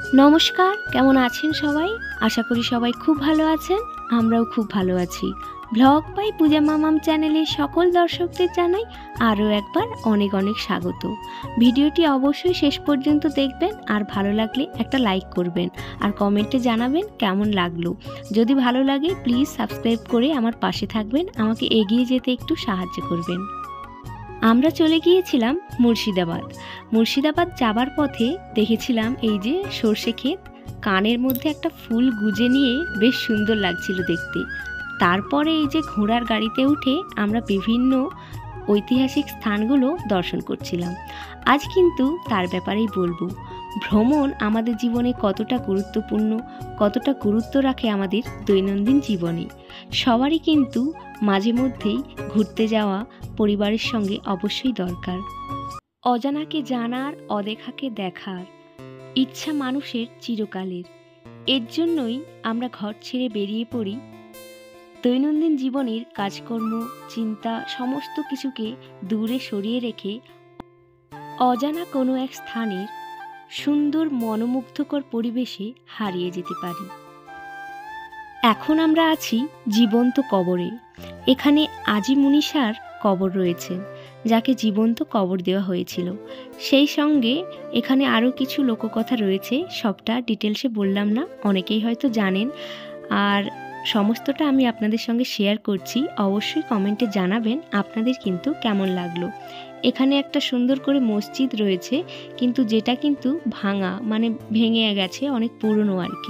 নমস্কার, কেমন আছেন সবাই? আশা করি সবাই খুব ভালো আছেন। আমরাও খুব ভালো আছি। ব্লগ বাই পূজা মামাম চ্যানেলে সকল দর্শকদের জানাই আরও একবার অনেক অনেক স্বাগত। ভিডিওটি অবশ্যই শেষ পর্যন্ত দেখবেন, আর ভালো লাগলে একটা লাইক করবেন আর কমেন্টে জানাবেন কেমন লাগলো। যদি ভালো লাগে প্লিজ সাবস্ক্রাইব করে আমার পাশে থাকবেন, আমাকে এগিয়ে যেতে একটু সাহায্য করবেন। আমরা চলে গিয়েছিলাম মুর্শিদাবাদ যাবার পথে দেখেছিলাম এই যে সর্ষে ক্ষেত, কানের মধ্যে একটা ফুল গুজে নিয়ে বেশ সুন্দর লাগছিল দেখতে। তারপরে এই যে ঘোড়ার গাড়িতে উঠে আমরা বিভিন্ন ঐতিহাসিক স্থানগুলো দর্শন করছিলাম। আজ কিন্তু তার ব্যাপারেই বলবো। ভ্রমণ আমাদের জীবনে কতটা গুরুত্বপূর্ণ, কতটা গুরুত্ব রাখে আমাদের দৈনন্দিন জীবনে। সবারই কিন্তু মাঝে মধ্যেই ঘুরতে যাওয়া পরিবারের সঙ্গে অবশ্যই দরকার। অজানাকে জানার, অদেখাকে দেখার ইচ্ছা মানুষের চিরকালের। এর জন্যই আমরা ঘর ছেড়ে বেরিয়ে পড়ি। দৈনন্দিন জীবনের কাজকর্ম, চিন্তা সমস্ত কিছুকে দূরে সরিয়ে রেখে অজানা কোনো এক স্থানের সুন্দর মনোমুগ্ধকর পরিবেশে হারিয়ে যেতে পারি। এখন আমরা আছি জীবন্ত কবরে। এখানে আজি মুনিষার কবর রয়েছে, যাকে জীবন্ত কবর দেওয়া হয়েছিল। সেই সঙ্গে এখানে আরও কিছু লোককথা রয়েছে, সবটা ডিটেলসে বললাম না, অনেকেই হয়তো জানেন। আর সমস্তটা আমি আপনাদের সঙ্গে শেয়ার করছি। অবশ্যই কমেন্টে জানাবেন আপনাদের কিন্তু কেমন লাগলো। এখানে একটা সুন্দর করে মসজিদ রয়েছে, কিন্তু যেটা কিন্তু ভাঙা, মানে ভেঙে গেছে, অনেক পুরনো আর কি।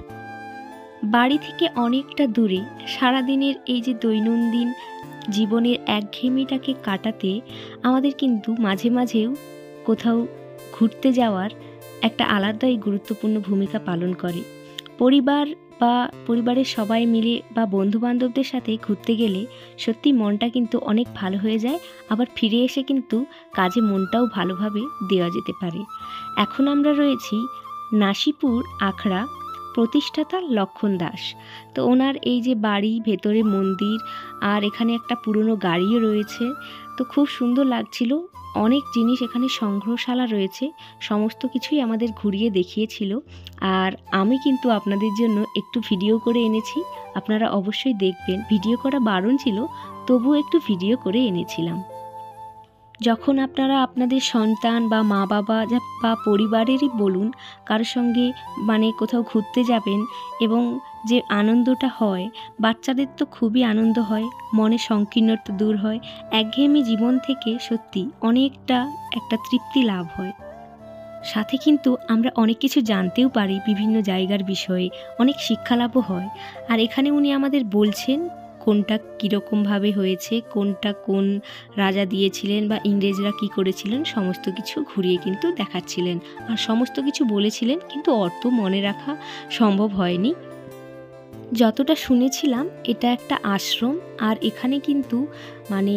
বাড়ি থেকে অনেকটা দূরে সারাদিনের এই যে দৈনন্দিন জীবনের একঘেয়েমিটাকে কাটাতে আমাদের কিন্তু মাঝে মাঝেও কোথাও ঘুরতে যাওয়ার একটা আলাদাই গুরুত্বপূর্ণ ভূমিকা পালন করে। পরিবার বা পরিবারের সবাই মিলে বা বন্ধুবান্ধবদের সাথে ঘুরতে গেলে সত্যি মনটা কিন্তু অনেক ভালো হয়ে যায়। আবার ফিরে এসে কিন্তু কাজে মনটাও ভালোভাবে দেওয়া যেতে পারে। এখন আমরা রয়েছি নাসিপুর আখড়া, প্রতিষ্ঠাতা লক্ষণ দাস। তো ওনার এই যে বাড়ি, ভেতরে মন্দির, আর এখানে একটা পুরনো গাড়িও রয়েছে। তো খুব সুন্দর লাগছিল। অনেক জিনিস এখানে সংগ্রহশালা রয়েছে, সমস্ত কিছুই আমাদের ঘুরিয়ে দেখিয়েছিল। আর আমি কিন্তু আপনাদের জন্য একটু ভিডিও করে এনেছি, আপনারা অবশ্যই দেখবেন। ভিডিও করা বারণ ছিল, তবুও একটু ভিডিও করে এনেছিলাম। যখন আপনারা আপনাদের সন্তান বা মা বাবা বা পরিবারেরই বলুন কারোর সঙ্গে মানে কোথাও ঘুরতে যাবেন, এবং যে আনন্দটা হয়, বাচ্চাদের তো খুবই আনন্দ হয়, মনে সংকীর্ণতা দূর হয়, একঘেয়েমি জীবন থেকে সত্যি অনেকটা একটা তৃপ্তি লাভ হয়। সাথে কিন্তু আমরা অনেক কিছু জানতেও পারি বিভিন্ন জায়গার বিষয়ে, অনেক শিক্ষালাভও হয়। আর এখানে উনি আমাদের বলছেন কোনটা কীরকমভাবে হয়েছে, কোনটা কোন রাজা দিয়েছিলেন বা ইংরেজরা কী করেছিলেন, সমস্ত কিছু ঘুরিয়ে কিন্তু দেখাচ্ছিলেন। আর সমস্ত কিছু বলেছিলেন, কিন্তু অত মনে রাখা সম্ভব হয়নি। যতটা শুনেছিলাম এটা একটা আশ্রম, আর এখানে কিন্তু মানে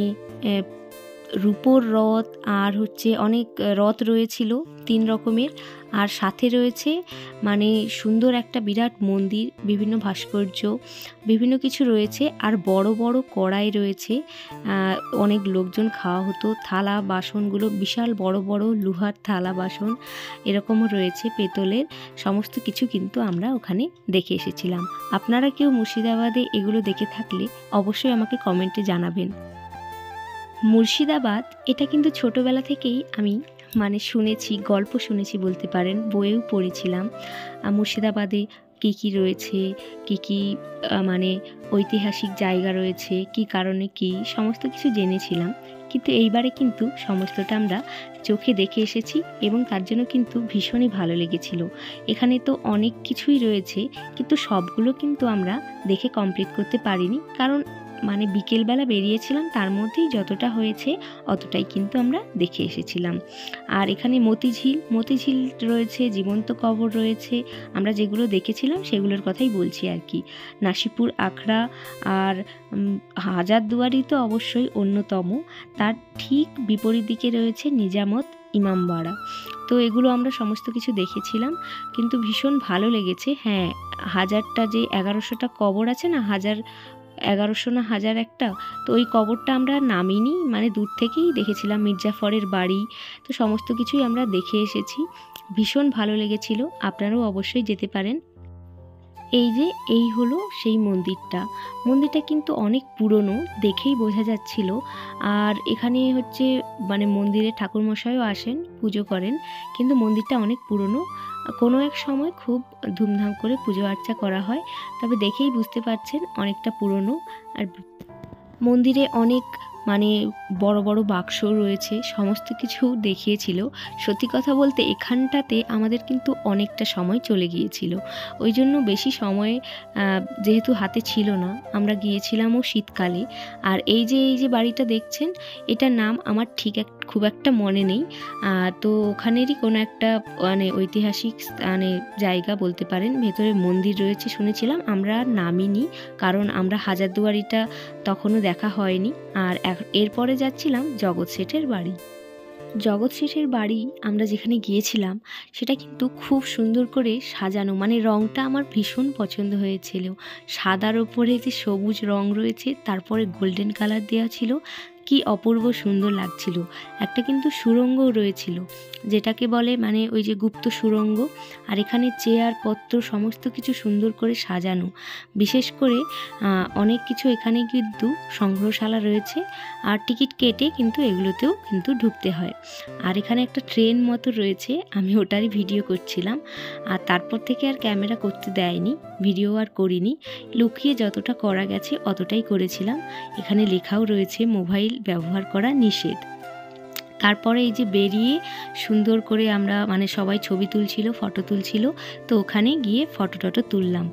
রূপোর রথ আর হচ্ছে অনেক রথ রয়েছিল 3 রকমের। আর সাথে রয়েছে মানে সুন্দর একটা বিরাট মন্দির, বিভিন্ন ভাস্কর্য, বিভিন্ন কিছু রয়েছে। আর বড় বড় কড়াই রয়েছে, অনেক লোকজন খাওয়া হতো। থালা বাসনগুলো বিশাল বড় বড় লোহার থালা বাসন এরকমও রয়েছে, পেতলের। সমস্ত কিছু কিন্তু আমরা ওখানে দেখে এসেছিলাম। আপনারা কেউ মুর্শিদাবাদে এগুলো দেখে থাকলে অবশ্যই আমাকে কমেন্টে জানাবেন। মুর্শিদাবাদ এটা কিন্তু ছোটোবেলা থেকেই আমি মানে শুনেছি, গল্প শুনেছি বলতে পারেন, বইয়েও পড়েছিলাম। মুর্শিদাবাদে কী কী রয়েছে, কী কী মানে ঐতিহাসিক জায়গা রয়েছে, কী কারণে কী, সমস্ত কিছু জেনেছিলাম। কিন্তু এইবারে কিন্তু সমস্তটা আমরা চোখে দেখে এসেছি, এবং তার জন্য কিন্তু ভীষণই ভালো লেগেছিল। এখানে তো অনেক কিছুই রয়েছে, কিন্তু সবগুলো কিন্তু আমরা দেখে কমপ্লিট করতে পারিনি, কারণ মানে বিকেলবেলা বেরিয়েছিলাম, তার মধ্যেই যতটা হয়েছে অতটাই কিন্তু আমরা দেখে এসেছিলাম। আর এখানে মতিঝিল রয়েছে, জীবন্ত কবর রয়েছে। আমরা যেগুলো দেখেছিলাম সেগুলোর কথাই বলছি আর কি। নাসিপুর আখড়া আর হাজারদুয়ারি তো অবশ্যই অন্যতম। তার ঠিক বিপরীত দিকে রয়েছে নিজামত ইমামবাড়া। তো এগুলো আমরা সমস্ত কিছু দেখেছিলাম, কিন্তু ভীষণ ভালো লেগেছে। হ্যাঁ, হাজারটা যে 1100টা কবর আছে না, 1100 না 1000 একটা, তো ওই কবরটা আমরা নামিনি, মানে দূর থেকেই দেখেছিলাম। মির্জাফরের বাড়ি, তো সমস্ত কিছুই আমরা দেখে এসেছি। ভীষণ ভালো লেগেছিল, আপনারাও অবশ্যই যেতে পারেন। এই হলো সেই মন্দিরটা কিন্তু অনেক পুরনো, দেখেই বোঝা যাচ্ছিল। আর এখানে হচ্ছে মানে মন্দিরে ঠাকুরমশাইও আসেন, পুজো করেন, কিন্তু মন্দিরটা অনেক পুরনো। কোনো এক সময় খুব ধুমধাম করে পুজো আর্চা করা হয়, তবে দেখেই বুঝতে পারছেন অনেকটা পুরনো। আর মন্দিরে অনেক মানে বড় বড় বাক্স রয়েছে, সমস্ত কিছু দেখিয়েছিল। সত্যি কথা বলতে এখানটাতে আমাদের কিন্তু অনেকটা সময় চলে গিয়েছিল, ওই জন্য বেশি সময় যেহেতু হাতে ছিল না, আমরা গিয়েছিলামও শীতকালে। আর এই যে বাড়িটা দেখছেন, এটার নাম আমার খুব একটা মনে নেই। তো ওখানেরই কোনো একটা মানে ঐতিহাসিক মানে জায়গা বলতে পারেন, ভেতরে মন্দির রয়েছে শুনেছিলাম। আমরা নামিনি, কারণ আমরা হাজারদুয়ারিটা তখনও দেখা হয়নি। আর এরপরে যাচ্ছিলাম জগৎ শেঠের বাড়ি। জগৎ শেঠের বাড়ি আমরা যেখানে গিয়েছিলাম সেটা কিন্তু খুব সুন্দর করে সাজানো, মানে রঙটা আমার ভীষণ পছন্দ হয়েছিল। সাদার ওপরে যে সবুজ রং রয়েছে, তারপরে গোল্ডেন কালার দেওয়া ছিল, কি অপূর্ব সুন্দর লাগছিল। একটা কিন্তু সুড়ঙ্গও রয়েছিল, যেটাকে বলে মানে ওই যে গুপ্ত সুড়ঙ্গ। আর এখানে চেয়ার পত্র সমস্ত কিছু সুন্দর করে সাজানো। বিশেষ করে অনেক কিছু এখানে কিন্তু সংগ্রহশালা রয়েছে, আর টিকিট কেটে কিন্তু এগুলোতেও কিন্তু ঢুকতে হয়। আর এখানে একটা ট্রেন মতো রয়েছে, আমি ওটারই ভিডিও করছিলাম। আর তারপর থেকে আর ক্যামেরা করতে দেয়নি, ভিডিও আর করিনি, লুকিয়ে যতটা করা গেছে অতটাই করেছিলাম। এখানে লেখাও রয়েছে মোবাইল ব্যবহার করা নিষেধ। তারপরে এই যে বেরিয়ে সুন্দর করে আমরা মানে সবাই ছবি তুলছিল, ফটো তুলছিল, তো ওখানে গিয়ে ফটো টটো তুললাম।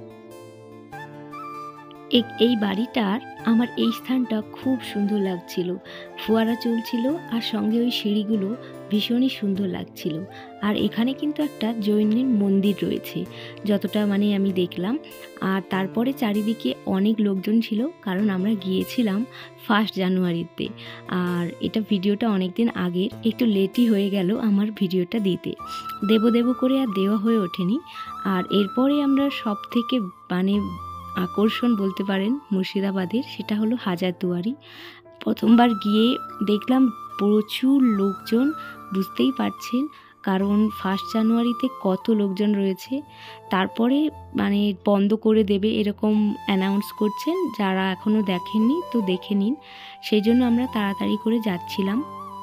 এই বাড়িটার আমার এই স্থানটা খুব সুন্দর লাগছিল, ফোয়ারা চলছিল আর সঙ্গে ওই সিঁড়িগুলো ভীষণই সুন্দর লাগছিল। আর এখানে কিন্তু একটা জৈনের মন্দির রয়েছে, যতটা মানে আমি দেখলাম। আর তারপরে চারিদিকে অনেক লোকজন ছিল, কারণ আমরা গিয়েছিলাম 1 জানুয়ারিতে। আর এটা ভিডিওটা অনেক দিন আগের, একটু লেটই হয়ে গেল আমার ভিডিওটা দিতে, দেব করে আর দেওয়া হয়ে ওঠেনি। আর এরপরে আমরা সব থেকে মানে আকর্ষণ বলতে পারেন মুর্শিদাবাদের, সেটা হলো হাজারদুয়ারি। প্রথমবার গিয়ে দেখলাম প্রচুর লোকজন, বুঝতেই পারছেন, কারণ 1 জানুয়ারিতে কত লোকজন রয়েছে। তারপরে মানে বন্ধ করে দেবে এরকম অ্যানাউন্স করছেন, যারা এখনও দেখেননি তো দেখে নিন। সেই জন্য আমরা তাড়াতাড়ি করে যাচ্ছিলাম।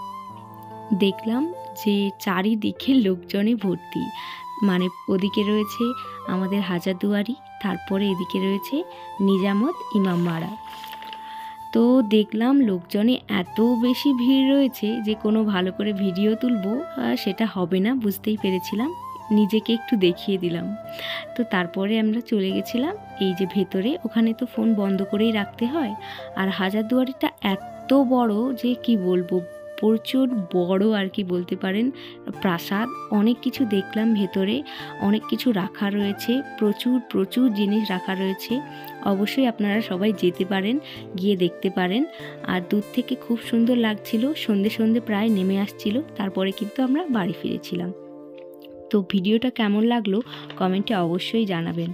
দেখলাম যে চারিদিকে লোকজনে ভর্তি, মানে ওদিকে রয়েছে আমাদের হাজারদুয়ারি, তারপরে এদিকে রয়েছে নিজামত ইমামবাড়া। তো দেখলাম লোকজনে এত বেশি ভিড় রয়েছে যে কোনো ভালো করে ভিডিও তুলবো সেটা হবে না, বুঝতেই পেরেছিলাম, নিজেকে একটু দেখিয়ে দিলাম। তো তারপরে আমরা চলে গেছিলাম এই যে ভেতরে, ওখানে তো ফোন বন্ধ করেই রাখতে হয়। আর হাজারদুয়ারিটা এত বড় যে কি বলবো, প্রচুর বড় আর কি বলতে পারেন প্রাসাদ। অনেক কিছু দেখলাম ভেতরে, অনেক কিছু রাখা রয়েছে, প্রচুর জিনিস রাখা রয়েছে। অবশ্যই আপনারা সবাই যেতে পারেন, গিয়ে দেখতে পারেন। আর দূর থেকে খুব সুন্দর লাগছিল, সন্ধে প্রায় নেমে আসছিল, তারপরে কিন্তু আমরা বাড়ি ফিরেছিলাম। তো ভিডিওটা কেমন লাগলো কমেন্টে অবশ্যই জানাবেন।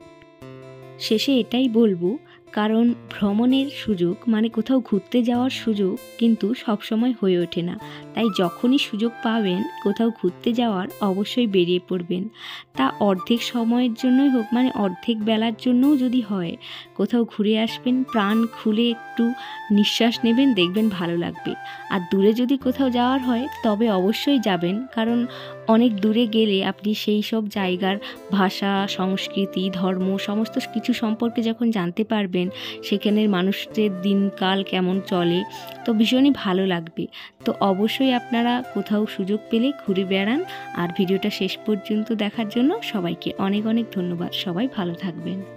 শেষে এটাই বলবো, কারণ ভ্রমণের সুযোগ মানে কোথাও ঘুরতে যাওয়ার সুযোগ কিন্তু সবসময় হয়ে ওঠে না, তাই যখনই সুযোগ পাবেন কোথাও ঘুরতে যাওয়ার অবশ্যই বেরিয়ে পড়বেন। তা অর্ধেক সময়ের জন্যই হোক, মানে অর্ধেক বেলার জন্যও যদি হয়, কোথাও ঘুরে আসবেন, প্রাণ খুলে একটু নিঃশ্বাস নেবেন, দেখবেন ভালো লাগবে। আর দূরে যদি কোথাও যাওয়ার হয় তবে অবশ্যই যাবেন, কারণ অনেক দূরে গেলে আপনি সেই সব জায়গার ভাষা, সংস্কৃতি, ধর্ম সমস্ত কিছু সম্পর্কে যখন জানতে পারবেন, সেখানের মানুষদের দিনকাল কেমন চলে, তো ভীষণই ভালো লাগবে। তো অবশ্যই আপনারা কোথাও সুযোগ পেলে ঘুরে বেড়ান। আর ভিডিওটা শেষ পর্যন্ত দেখার জন্য সবাইকে অনেক ধন্যবাদ। সবাই ভালো থাকবেন।